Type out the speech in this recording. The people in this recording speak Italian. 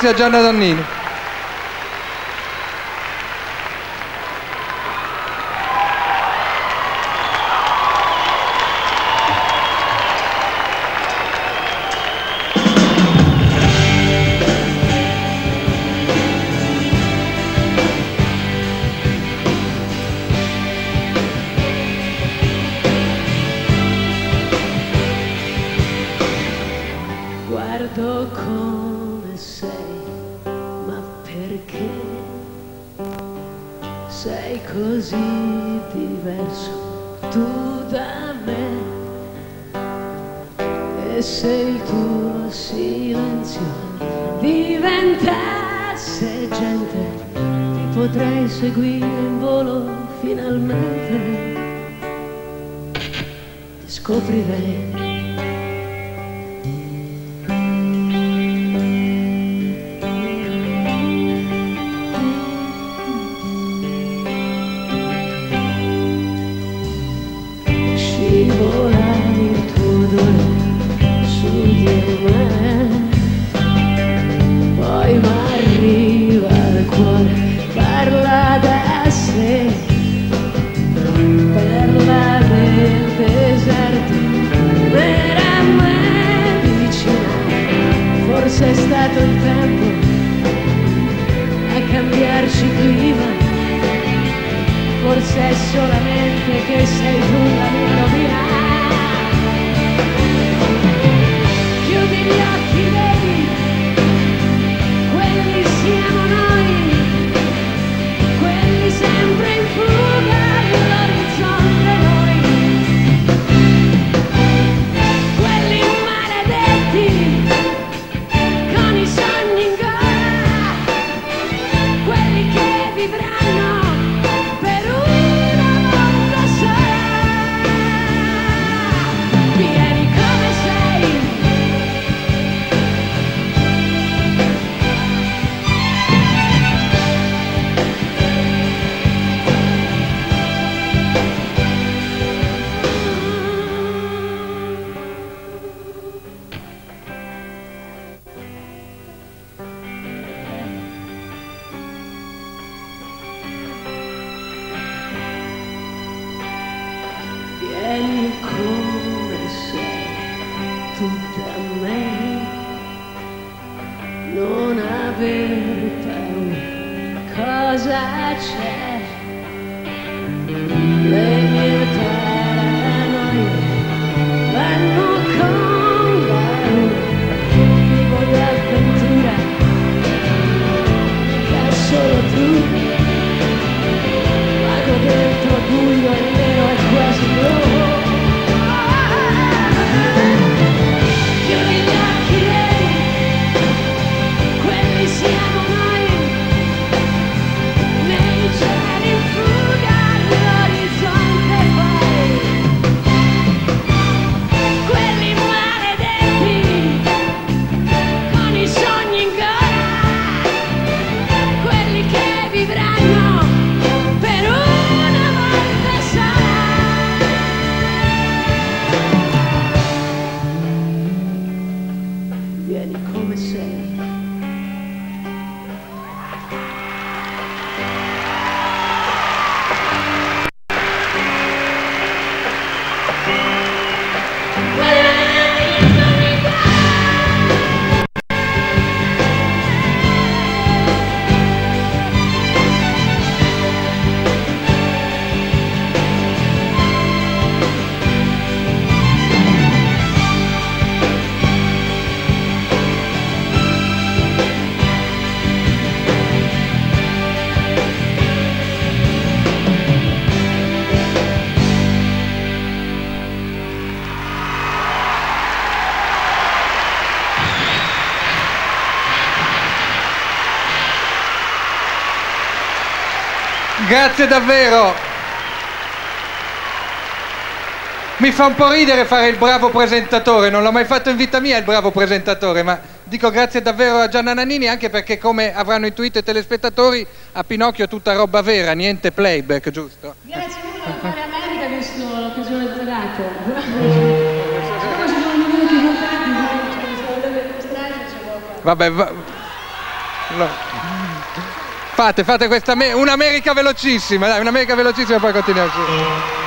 Grazie a Gianna Nannini. Guardo come sei, ma perché sei così diverso tu da me? E se il tuo silenzio diventasse gente, ti potrei seguire in volo finalmente. Ti scoprirei. Scivolare il tuo odore su di me, poi m'arriva al cuore, parla da sé, parla del deserto, era medicina, forse è stato il tempo a cambiarci clima. Forse è solamente che sei tu la mia rovina. Chiudi gli occhi, vedi, quelli siamo noi, quelli sempre in fuga all'orizzonte noi, quelli maledetti con i sogni in gola, quelli che vivranno per una volta sola. Vieni come sei. Vieni come sei, tu da me, non aver paura, cosa c'è? Le mie paranoie vanno con paura, vivo l'avventura che hai solo tu, vago dentro buio e nero e quasi blu. Chiudi gli occhi, vedi, quelli siamo noi, nei cieli in fuga all'orizzonte poi, quelli maledetti con i sogni in gola, quelli che vivranno per una volta sola. Vieni come sei. Grazie davvero. Mi fa un po' ridere fare il bravo presentatore, non l'ho mai fatto in vita mia il bravo presentatore, ma dico grazie davvero a Gianna Nannini, anche perché, come avranno intuito i telespettatori, a Pinocchio tutta roba vera, niente playback, giusto? Grazie a fare America, questa l'occasione trovata. Siccome ci sono minuti contati, ci sono delle strade, c'è poco. Vabbè, Fate questa un'America velocissima, dai, un'America velocissima e poi continuiamo su.